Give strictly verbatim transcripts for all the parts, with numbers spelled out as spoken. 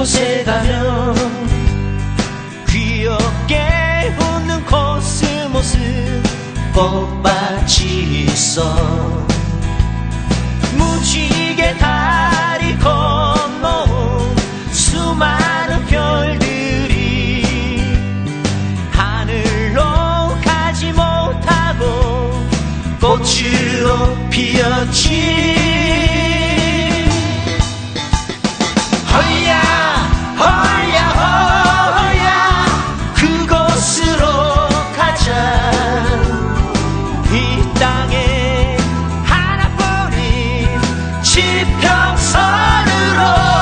그곳에 가면 귀엽게 웃는 코스모스 꽃밭이 있어. 무지개 다리 건너온 수많은 별들이 하늘로 가지 못하고 꽃으로 피었지. 헐야 헐야 헐야 그곳으로 가자. 이 땅에 하나뿐인 지평선으로.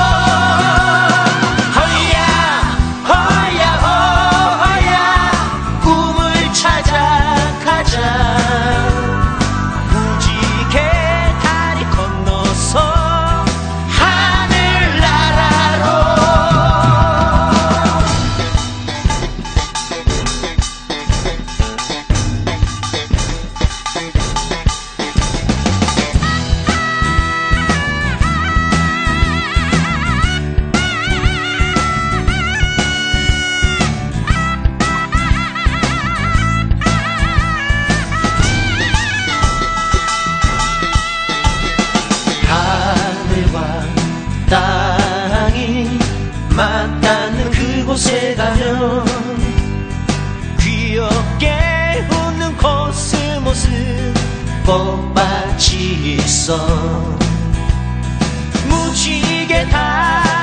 헐야 헐야 헐야 꿈을 찾아 가자. 무지개 다리 건너서 하늘나라로. 하늘과 땅이 맞닿는 그곳에 가면 귀엽게 웃는 코스모스 꽃밭이 있어. 무지개 다